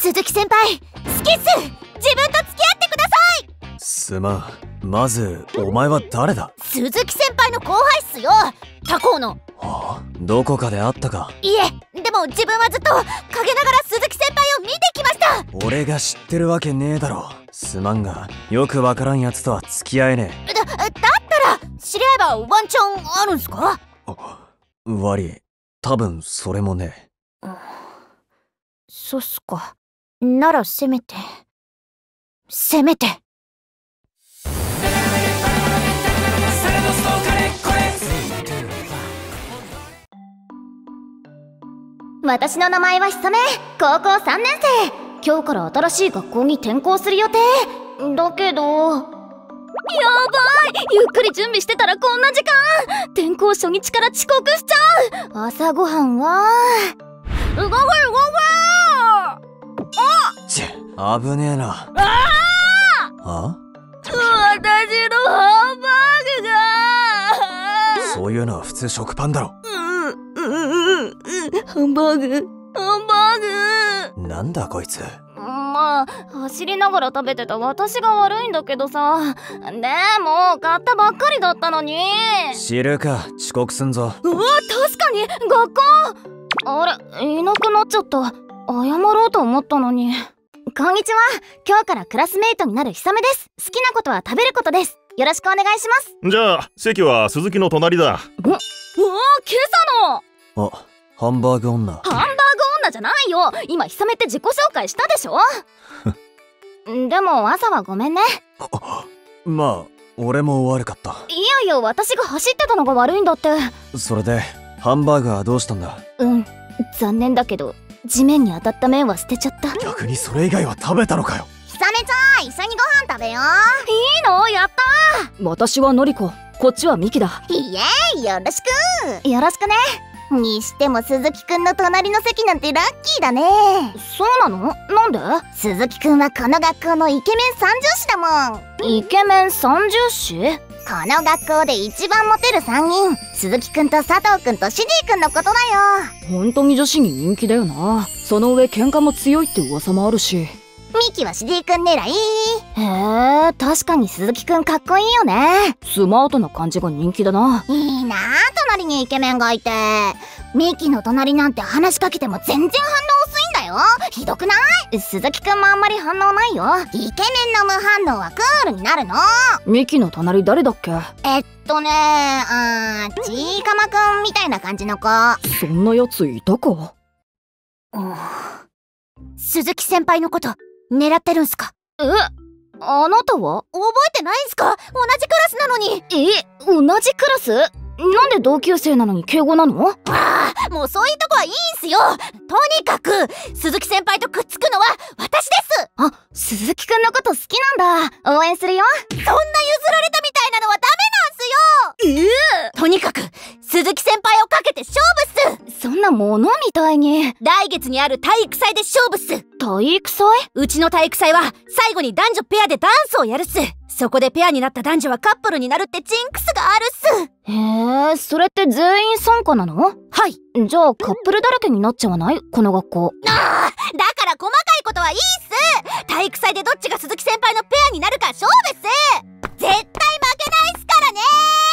鈴木先輩、好きっす。自分と付き合ってください。 すまん。まずお前は誰だ？ 鈴木先輩の後輩っすよ。他校の。 はあ、どこかで会ったか？ いえ、でも自分はずっと陰ながら鈴木先輩を見てきました。 俺が知ってるわけねえだろ。すまんが、よくわからんやつとは付き合えねえ。 だったら知り合えばワンチャンあるんすか？ 悪い、多分それもね。 そっすか。ならせめて私の名前はひさめ、高校3年生。今日から新しい学校に転校する予定だけど、やばい、ゆっくり準備してたらこんな時間。転校初日から遅刻しちゃう。朝ごはんは危ねえな。あ？ 私のハンバーグが。 そういうのは普通食パンだろ。 ハンバーグ。 なんだこいつ。 まあ走りながら食べてた私が悪いんだけどさ。でも買ったばっかりだったのに。 知るか、遅刻すんぞ。 確かに学校。あれ、いなくなっちゃった。謝ろうと思ったのに。こんにちは。今日からクラスメイトになるひさめです。好きなことは食べることです。よろしくお願いします。 じゃあ席は鈴木の隣だ。 今朝の。 ハンバーグ女。 ハンバーグ女じゃないよ。今ひさめって自己紹介したでしょ。でも朝はごめんね。 まあ俺も悪かった。 いや私が走ってたのが悪いんだって。 それでハンバーグはどうしたんだ？ 残念だけど地面に当たった麺は捨てちゃった。 逆にそれ以外は食べたのかよ。 ひさめちゃん、一緒にご飯食べよう。いいの？やったー。 私はのりこ、こっちはミキだ。 イエーイ、よろしく。よろしくね。にしても鈴木くんの隣の席なんてラッキーだね。そうなの？なんで？鈴木くんはこの学校のイケメン三重士だもん。イケメン三重士？この学校で一番モテる3人、鈴木くんと佐藤くんとシディくんのことだよ。 ほんとに女子に人気だよな。その上喧嘩も強いって噂もあるし。 ミキはシディくん狙い。へえ、確かに鈴木くんかっこいいよね。 スマートな感じが人気だな。 いいなあ、隣にイケメンがいて。ミキの隣なんて話しかけても全然反応薄いんだよ。ひどくない？鈴木くんもあんまり反応ないよ。イケメンの無反応はクールになるの。 ミキの隣誰だっけ？ ちいかまくんみたいな感じの子。 そんなやついたか？ 鈴木先輩のこと狙ってるんすか？あなたは？覚えてないんすか？同じクラスなのに。同じクラス？なんで同級生なのに敬語なの？もうそういうとこはいいんすよ。とにかく鈴木先輩とくっつくのは私です。鈴木くんのこと好きなんだ。応援するよ。そんな譲られたみたいなのはダメなんすよ。とにかく鈴木先輩をかけて勝負っす。そんなものみたいに。来月にある体育祭で勝負っす。体育祭？うちの体育祭は最後に男女ペアでダンスをやるっす。そこでペアになった男女はカップルになるってジンクスがあるっす。へえ、それって全員参加なの？はい。じゃあカップルだらけになっちゃわない？この学校。だから細かいことはいいっす。体育祭でどっちが鈴木先輩のペアになるか勝負っす。絶対負けないっすからね。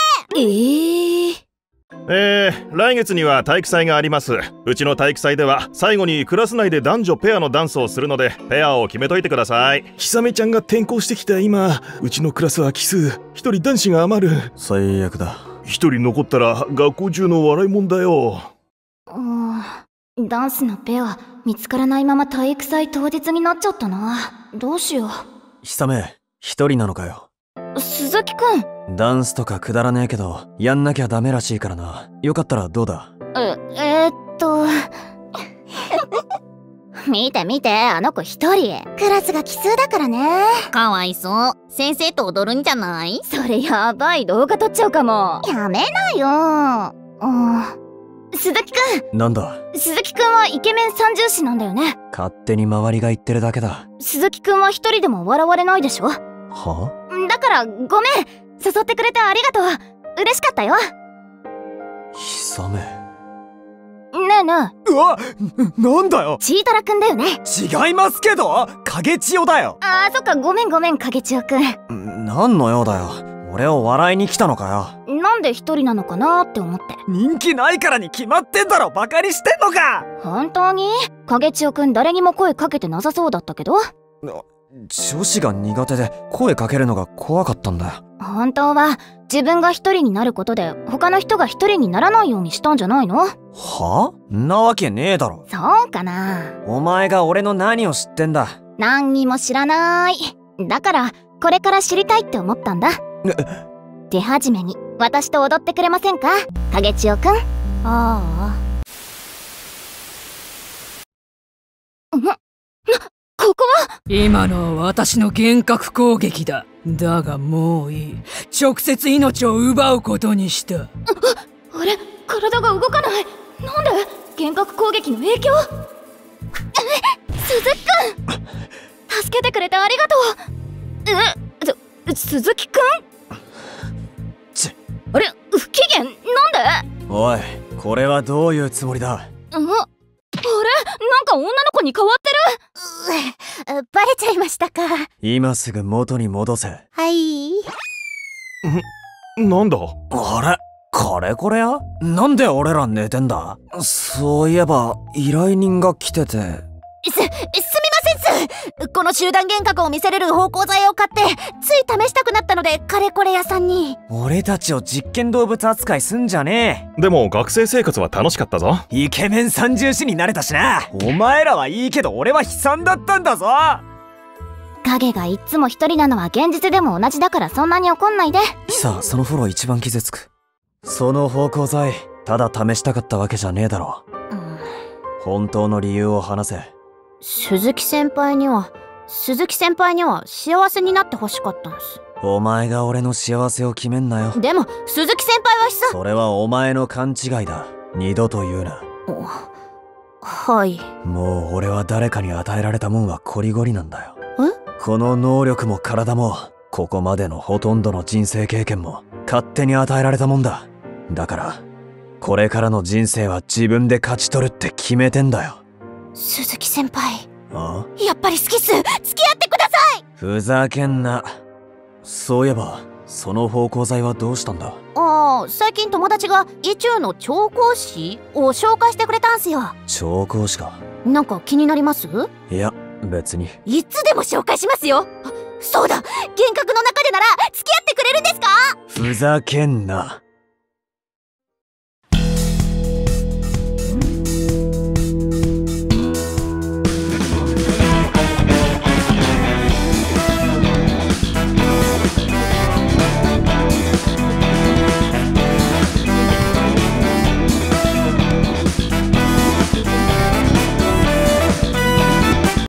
来月には体育祭があります。うちの体育祭では最後にクラス内で男女ペアのダンスをするので、ペアを決めといてください。 ひさめちゃんが転校してきた今、うちのクラスは奇数、一人男子が余る。 最悪だ。 一人残ったら学校中の笑いもんだよ。 ダンスのペア見つからないまま体育祭当日になっちゃったな。どうしよう。 ひさめ、一人なのかよ。 鈴木くん。 ダンスとかくだらねえけどやんなきゃダメらしいからな。よかったらどうだ？ 見て見て、あの子一人。クラスが奇数だからね。かわいそう。先生と踊るんじゃない？それやばい。動画撮っちゃうかも。やめなよ。鈴木くん。 なんだ？ 鈴木くんはイケメン三重士なんだよね。 勝手に周りが言ってるだけだ。 鈴木くんは一人でも笑われないでしょ？ は？ だからごめん。誘ってくれてありがとう。嬉しかったよ。 ひさめ。 ねえねうわ、なんだよ。 え、チートラくんだよね。 違いますけど、影千代だよ。 あー、そっか、ごめん影千代くん。 なんの用だよ。俺を笑いに来たのかよ。 なんで一人なのかなって思って。 人気ないからに決まってんだろ。バカにしてんのか。 本当に？影千代くん誰にも声かけてなさそうだったけど。 女子が苦手で声かけるのが怖かったんだよ。 本当は自分が一人になることで他の人が一人にならないようにしたんじゃないの？ は？なわけねえだろ。 そうかな。 お前が俺の何を知ってんだ。 何にも知らない。だからこれから知りたいって思ったんだ。手始めに私と踊ってくれませんか、影千代くん。ああ。ここは？ 今のは私の幻覚攻撃だ。だがもういい。直接命を奪うことにした。 あれ、体が動かない。なんで？幻覚攻撃の影響？鈴木くん、助けてくれてありがとう。鈴木くん？あれ、不機嫌？なんで？ おい、これはどういうつもりだ。 あれ、なんか女の子に変わってる。バレちゃいましたか。 今すぐ元に戻せ。 はい。 なんだ？ あれ、これや？なんで俺ら寝てんだ？そういえば依頼人が来てて。 すみませんす。この集団幻覚を見せれる芳香剤を買ってつい試したくなったので、カレコレ屋さんに。 俺たちを実験動物扱いすんじゃねでも学生生活は楽しかったぞ。 え。イケメン三重士になれたしな。お前らはいいけど俺は悲惨だったんだぞ。 影がいっつも一人なのは現実でも同じだから、そんなに怒んないで。 さあ、そのフォロー一番傷つく。その芳香剤ただ試したかったわけじゃねえだろ。本当の理由を話せ。 鈴木先輩には幸せになってほしかったんです。 お前が俺の幸せを決めんなよ。 でも鈴木先輩はそれはお前の勘違いだ。二度と言うな。 はい。 もう俺は誰かに与えられたもんはコリゴリなんだよ。この能力も体もここまでのほとんどの人生経験も勝手に与えられたもんだ。だからこれからの人生は自分で勝ち取るって決めてんだよ。 鈴木先輩、 あ？ やっぱり好きっす。付き合ってください。 ふざけんな。そういえばその芳香剤はどうしたんだ？ 最近友達が意中の調香師を紹介してくれたんすよ。 調香師か。 なんか気になります？ いや別に。 いつでも紹介しますよ。そうだ、幻覚の中でなら付き合ってくれるんですか？ ふざけんな。